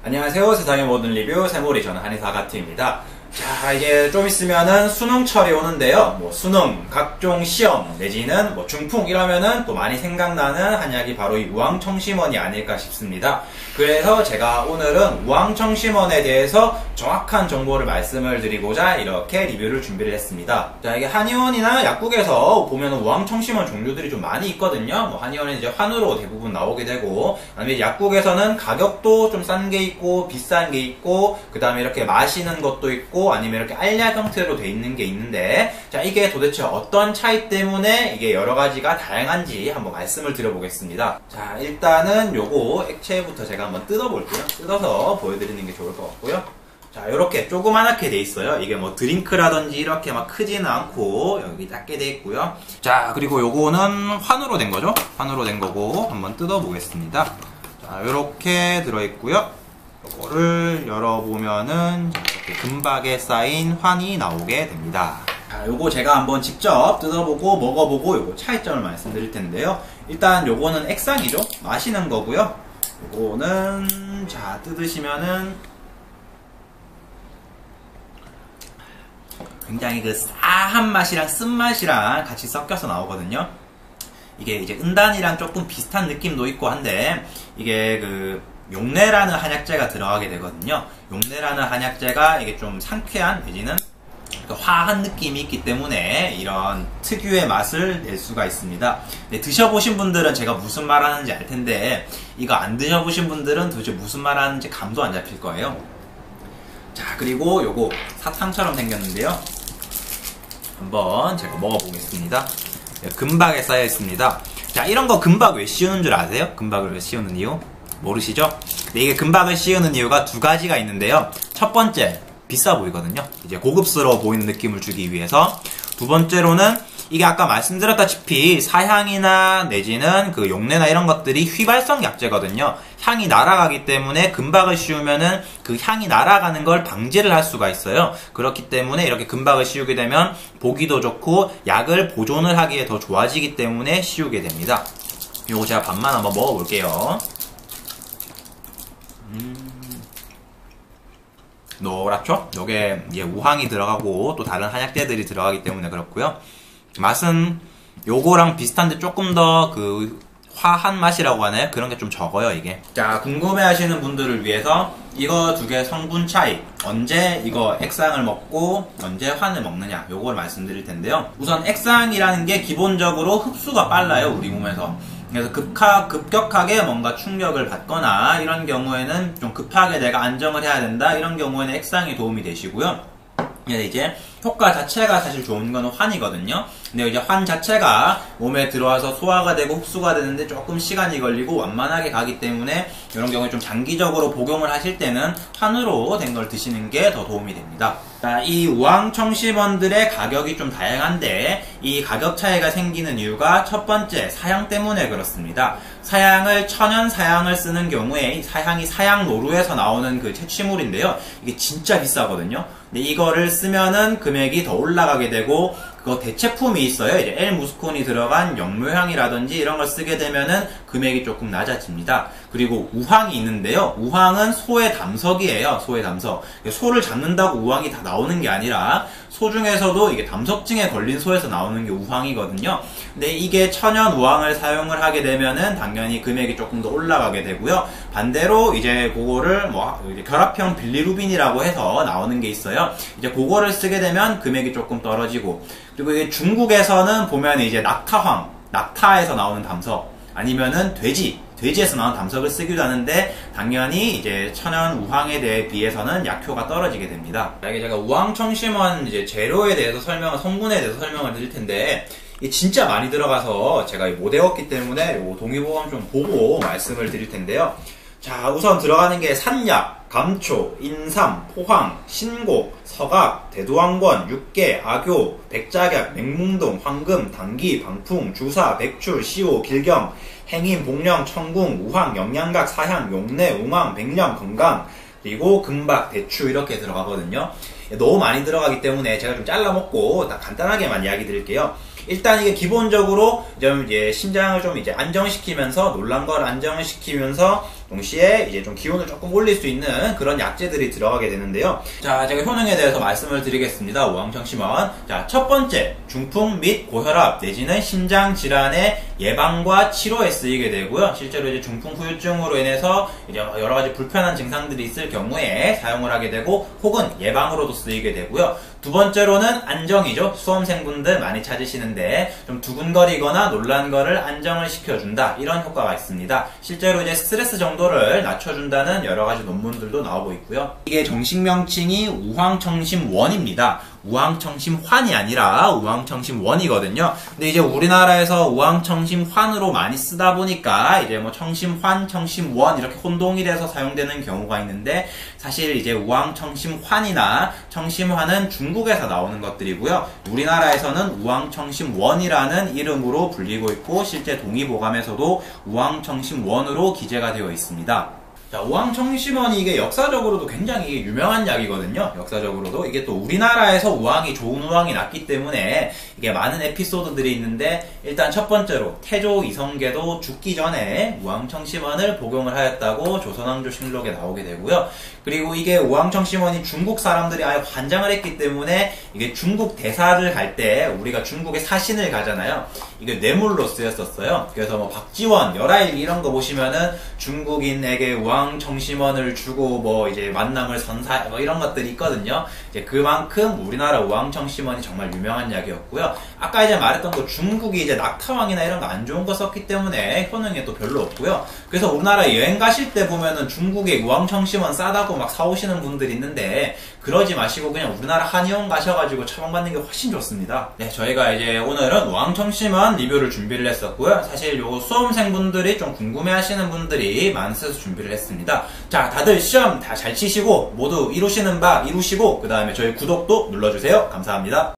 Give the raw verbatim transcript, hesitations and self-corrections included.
안녕하세요. 세상의 모든 리뷰 세모리, 저는 한의사 가트입니다. 자, 이제 좀 있으면은 수능철이 오는데요. 뭐 수능, 각종 시험 내지는 뭐 중풍 이러면은 또 많이 생각나는 한약이 바로 이 우황청심원이 아닐까 싶습니다. 그래서 제가 오늘은 우황청심원에 대해서 정확한 정보를 말씀을 드리고자 이렇게 리뷰를 준비를 했습니다. 자, 이게 한의원이나 약국에서 보면 우황청심원 종류들이 좀 많이 있거든요. 뭐 한의원은 이제 환으로 대부분 나오게 되고, 아니면 약국에서는 가격도 좀 싼 게 있고 비싼 게 있고, 그 다음에 이렇게 마시는 것도 있고, 아니면 이렇게 알약 형태로 돼 있는 게 있는데, 자, 이게 도대체 어떤 차이 때문에 이게 여러 가지가 다양한지 한번 말씀을 드려보겠습니다. 자, 일단은 요거 액체부터 제가 한번 뜯어볼게요. 뜯어서 보여드리는 게 좋을 것 같고요. 자, 요렇게 조그만하게 돼 있어요. 이게 뭐 드링크라든지 이렇게 막 크지는 않고 여기 작게 돼 있고요. 자, 그리고 요거는 환으로 된 거죠. 환으로 된 거고 한번 뜯어보겠습니다. 자, 요렇게 들어있고요. 요거를 열어보면은 이렇게 금박에 쌓인 환이 나오게 됩니다. 자, 요거 제가 한번 직접 뜯어보고 먹어보고 요거 차이점을 말씀드릴 텐데요. 일단 요거는 액상이죠. 마시는 거고요. 요거는 자, 뜯으시면은 굉장히 그 싸한 맛이랑 쓴맛이랑 같이 섞여서 나오거든요. 이게 이제 은단이랑 조금 비슷한 느낌도 있고 한데, 이게 그 용내라는 한약재가 들어가게 되거든요. 용내라는 한약재가 이게 좀 상쾌한 내지는 화한 느낌이 있기 때문에 이런 특유의 맛을 낼 수가 있습니다. 네, 드셔보신 분들은 제가 무슨 말 하는지 알 텐데, 이거 안 드셔보신 분들은 도대체 무슨 말 하는지 감도 안 잡힐 거예요. 자, 그리고 요거 사탕처럼 생겼는데요. 한번 제가 먹어보겠습니다. 네, 금박에 쌓여 있습니다. 자, 이런 거 금박 왜 씌우는 줄 아세요? 금박을 왜 씌우는 이유? 모르시죠? 네, 이게 금박을 씌우는 이유가 두 가지가 있는데요. 첫 번째, 비싸 보이거든요. 이제 고급스러워 보이는 느낌을 주기 위해서. 두 번째로는 이게 아까 말씀드렸다시피 사향이나 내지는 그 용내나 이런 것들이 휘발성 약재거든요. 향이 날아가기 때문에 금박을 씌우면은 그 향이 날아가는 걸 방지를 할 수가 있어요. 그렇기 때문에 이렇게 금박을 씌우게 되면 보기도 좋고 약을 보존을 하기에 더 좋아지기 때문에 씌우게 됩니다. 요거 제가 반만 한번 먹어볼게요. 음... 노랗죠? 요게 이제 우황이 들어가고 또 다른 한약재들이 들어가기 때문에 그렇고요. 맛은 요거랑 비슷한데 조금 더 그 화한 맛이라고 하나요? 그런 게 좀 적어요, 이게. 자, 궁금해 하시는 분들을 위해서 이거 두 개 성분 차이, 언제 이거 액상을 먹고 언제 환을 먹느냐, 요걸 말씀드릴 텐데요. 우선 액상이라는 게 기본적으로 흡수가 빨라요, 우리 몸에서. 그래서 급하, 급격하게 뭔가 충격을 받거나 이런 경우에는 좀 급하게 내가 안정을 해야 된다, 이런 경우에는 액상이 도움이 되시고요. 근데 이제 효과 자체가 사실 좋은 건 환이거든요. 근데 이제 환 자체가 몸에 들어와서 소화가 되고 흡수가 되는데 조금 시간이 걸리고 완만하게 가기 때문에 이런 경우에 좀 장기적으로 복용을 하실 때는 환으로 된 걸 드시는 게 더 도움이 됩니다. 자, 이 우황청심원들의 가격이 좀 다양한데, 이 가격 차이가 생기는 이유가 첫 번째, 사양 때문에 그렇습니다. 사양을, 천연 사양을 쓰는 경우에 이 사양이 사양노루에서 나오는 그 채취물인데요. 이게 진짜 비싸거든요. 근데 이거를 쓰면은 금액이 더 올라가게 되고, 그거 대체품이 있어요. 이제 L-무스콘이 들어간 영묘향이라든지 이런 걸 쓰게 되면은 금액이 조금 낮아집니다. 그리고 우황이 있는데요. 우황은 소의 담석이에요. 소의 담석. 소를 잡는다고 우황이 다 나오는 게 아니라 소 중에서도 이게 담석증에 걸린 소에서 나오는 게 우황이거든요. 근데 이게 천연 우황을 사용을 하게 되면은 당연히 금액이 조금 더 올라가게 되고요. 반대로 이제 그거를 뭐 이제 결합형 빌리루빈이라고 해서 나오는 게 있어요. 이제 그거를 쓰게 되면 금액이 조금 떨어지고, 그리고 이게 중국에서는 보면 이제 낙타황, 낙타에서 나오는 담석, 아니면은 돼지, 돼지에서 나온 담석을 쓰기도 하는데, 당연히 이제 천연 우황에 대해 비해서는 약효가 떨어지게 됩니다. 이게 제가 우황청심원 이제 재료에 대해서 설명을, 성분에 대해서 설명을 드릴 텐데, 이게 진짜 많이 들어가서 제가 못 외웠기 때문에 요 동의보감 좀 보고 말씀을 드릴 텐데요. 자, 우선 들어가는 게 산약, 감초, 인삼, 포황, 신곡, 서각, 대두왕권, 육개, 악교, 백작약, 맹문동, 황금, 당기, 방풍, 주사, 백출, 시오, 길경, 행인, 복령, 청궁, 우황, 영양각, 사향, 용내, 웅황, 백령, 건강, 그리고 금박, 대추 이렇게 들어가거든요. 너무 많이 들어가기 때문에 제가 좀 잘라먹고 딱 간단하게만 이야기 드릴게요. 일단 이게 기본적으로 좀 이제 심장을 좀 이제 안정시키면서, 놀란 걸 안정시키면서 동시에 이제 좀 기온을 조금 올릴 수 있는 그런 약재들이 들어가게 되는데요. 자, 제가 효능에 대해서 말씀을 드리겠습니다. 우황청심원. 자, 첫 번째, 중풍 및 고혈압 내지는 심장 질환의 예방과 치료에 쓰이게 되고요. 실제로 이제 중풍 후유증으로 인해서 이제 여러 가지 불편한 증상들이 있을 경우에 사용을 하게 되고, 혹은 예방으로도 쓰이게 되고요. 두 번째로는 안정이죠. 수험생분들 많이 찾으시는데 좀 두근거리거나 놀란 거를 안정을 시켜준다, 이런 효과가 있습니다. 실제로 이제 스트레스 정도를 낮춰준다는 여러 가지 논문들도 나오고 있고요. 이게 정식 명칭이 우황청심원입니다. 우황청심환이 아니라 우황청심원이거든요. 근데 이제 우리나라에서 우황청심환으로 많이 쓰다 보니까 이제 뭐 청심환, 청심원 이렇게 혼동이 돼서 사용되는 경우가 있는데, 사실 이제 우황청심환이나 청심환은 중국에서 나오는 것들이고요. 우리나라에서는 우황청심원이라는 이름으로 불리고 있고, 실제 동의보감에서도 우황청심원으로 기재가 되어 있습니다. 자, 우황청심원이 이게 역사적으로도 굉장히 유명한 약이거든요. 역사적으로도. 이게 또 우리나라에서 우황이 좋은 우황이 났기 때문에 이게 많은 에피소드들이 있는데, 일단 첫 번째로 태조 이성계도 죽기 전에 우황청심원을 복용을 하였다고 조선왕조실록에 나오게 되고요. 그리고 이게 우황청심원이 중국 사람들이 아예 환장을 했기 때문에 이게 중국 대사를 갈 때 우리가 중국에 사신을 가잖아요. 이게 뇌물로 쓰였었어요. 그래서 뭐 박지원, 열하일 이런 거 보시면은 중국인에게 우황청심원을 주고 뭐 이제 만남을 선사 뭐 이런 것들이 있거든요. 이제 그만큼 우리나라 우황청심원이 정말 유명한 약이었고요. 아까 이제 말했던 거 중국이 이제 낙타왕이나 이런 거 안 좋은 거 썼기 때문에 효능이 또 별로 없고요. 그래서 우리나라 여행 가실 때 보면은 중국에 우황청심원 싸다고 막 사오시는 분들이 있는데, 그러지 마시고 그냥 우리나라 한의원 가셔가지고 처방받는 게 훨씬 좋습니다. 네, 저희가 이제 오늘은 우황청심원 리뷰를 준비를 했었고요. 사실 요 수험생분들이 좀 궁금해하시는 분들이 많으셔서 준비를 했습니다. 자, 다들 시험 다 잘 치시고 모두 이루시는 바 이루시고, 그 다음에 저희 구독도 눌러주세요. 감사합니다.